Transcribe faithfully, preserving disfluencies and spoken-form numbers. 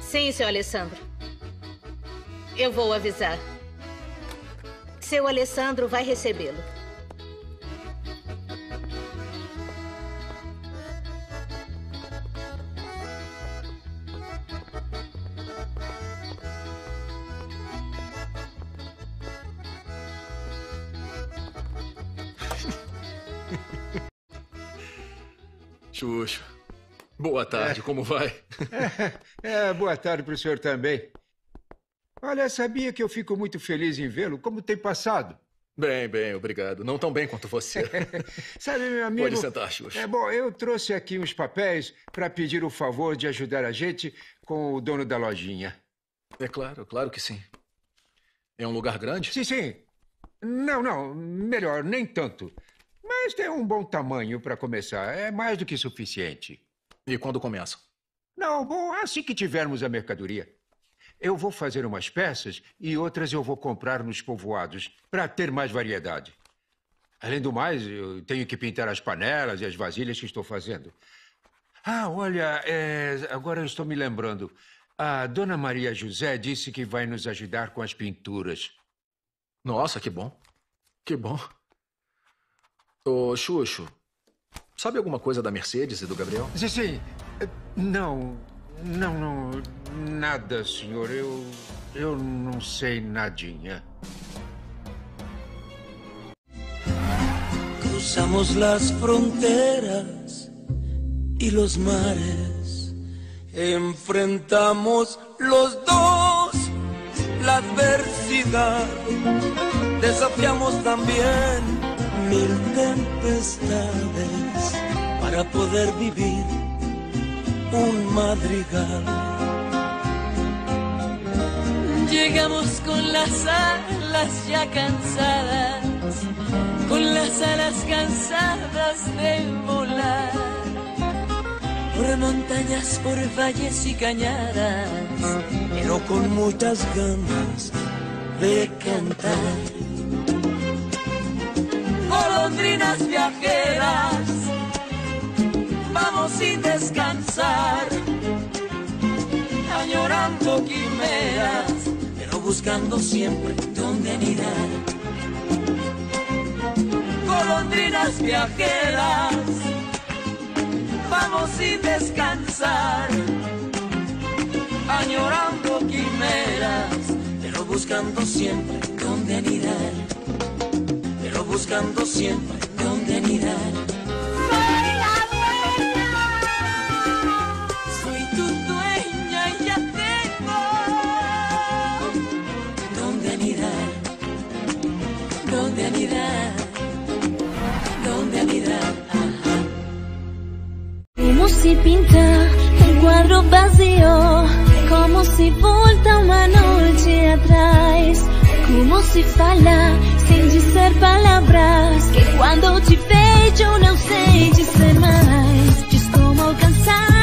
Sim, seu Alessandro. Eu vou avisar. Seu Alessandro vai recebê-lo. Xuxa, boa tarde, é. Como vai? É, é, boa tarde para o senhor também. Olha, sabia que eu fico muito feliz em vê-lo? Como tem passado? Bem, bem, obrigado. Não tão bem quanto você. Sabe, meu amigo... Pode sentar, Xuxa. É bom, eu trouxe aqui uns papéis para pedir o favor de ajudar a gente com o dono da lojinha. É claro, claro que sim. É um lugar grande? Sim, sim. Não, não, melhor, nem tanto. Mas tem um bom tamanho para começar. É mais do que suficiente. E quando começa? Não, bom, assim que tivermos a mercadoria. Eu vou fazer umas peças e outras eu vou comprar nos povoados para ter mais variedade. Além do mais, eu tenho que pintar as panelas e as vasilhas que estou fazendo. Ah, olha, é... agora eu estou me lembrando. A dona Maria José disse que vai nos ajudar com as pinturas. Nossa, que bom. Que bom. Ô, Xuxo, sabe alguma coisa da Mercedes e do Gabriel? Sim, sim. Não, não, não, nada, senhor. Eu, eu não sei nadinha. Cruzamos las fronteras y los mares. Enfrentamos los dos la adversidad. Desafiamos también mil tempestades para poder vivir un madrigal. Llegamos con las alas ya cansadas, con las alas cansadas de volar, por montañas, por valles y cañadas, pero con muchas ganas de cantar. Golondrinas viajeras, vamos sin descansar, añorando quimeras, pero buscando siempre dónde anidar. Golondrinas viajeras, vamos sin descansar, añorando quimeras, pero buscando siempre dónde anidar. Pero buscando siempre dónde anidar. Soy la dueña, soy tu dueña y ya tengo dónde anidar, dónde anidar, dónde anidar. Ajá. Como si pinta un cuadro vacío, como si volta uma noite atrás, como si fala sem dizer palavras, que quando te vejo não sei dizer mais. Diz como alcançar